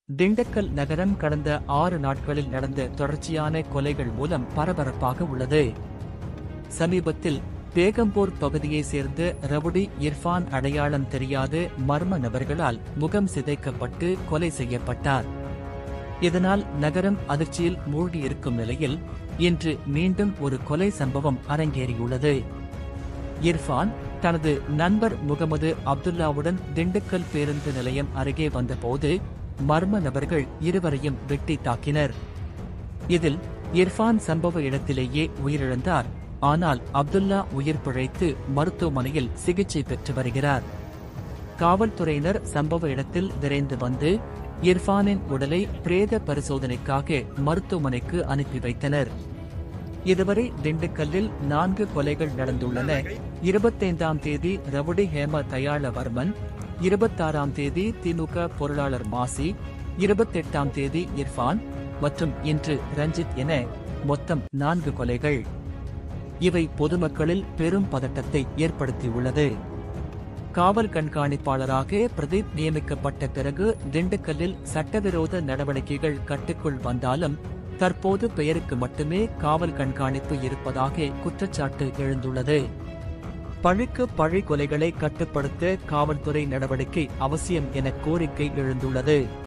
திண்டுக்கல் நகரம் கடந்த 6 நாட்களில் நடந்த தொடர்ச்சியான கொலைகள் மூலம் பரபரப்பாக உள்ளது. சமீபத்தில் பேகம்பூர் பகுதியைச் சேர்ந்த ரவுடி இர்ஃபான் அடையாளம் தெரியாத மர்ம நபர்களால் முகம் சிதைக்கப்பட்டு கொலை செய்யப்பட்டார். இதனால் நகரம் அதிர்ச்சியில் மூழ்கியிருக்கும் நிலையில் இன்று மீண்டும் ஒரு கொலை சம்பவம் அரங்கேறியுள்ளது. இர்ஃபான் தனது நண்பர் முகமது அப்துல்லாவுடன் திண்டுக்கல் பேருந்து நிலையம் அருகே வந்தபோது மர்ம நபர்கள் இருவரையும் வெட்டி தாக்கினர். இதில் இர்ஃபான் சம்பவ இடத்திலேயே உயிரிழந்தார். ஆனால் அப்துல்லா உயிர் பிழைத்து மருத்துவமனையில் சிகிச்சை பெற்று வருகிறார். காவல்துறையினர் சம்பவ இடத்தில் விரைந்து வந்து இர்ஃபானின் உடலை பிரேத பரிசோதனைக்காக மருத்துவமனைக்கு அனுப்பி வைத்தனர். இதுவரை திண்டுக்கல்லில் 4 கொலைகள் நடந்துள்ளன. 25ஆம் தேதி ரவுடி ஹேம தயாளவர்மன், 26ஆம் தேதி திமுக பொருளாளர் மாசி, 28ஆம் தேதி இர்ஃபான் மற்றும் இன்று ரஞ்சித் என மொத்தம் 4 கொலைகள். இவை பொதுமக்களில் பெரும் பதட்டத்தை ஏற்படுத்தியுள்ளது. காவல் கண்காணிப்பாளராக பிரதீப் நியமிக்கப்பட்ட பிறகு திண்டுக்கல்லில் சட்டவிரோத நடவடிக்கைகள் கட்டுக்குள் வந்தாலும் தற்போது பெயருக்கு மட்டுமே காவல் கண்காணிப்பு இருப்பதாக குற்றச்சாட்டு எழுந்துள்ளது. பழிக்கு பழி கொலைகளை கட்டுப்படுத்த காவல்துறை நடவடிக்கை அவசியம் என கோரிக்கை எழுந்துள்ளது.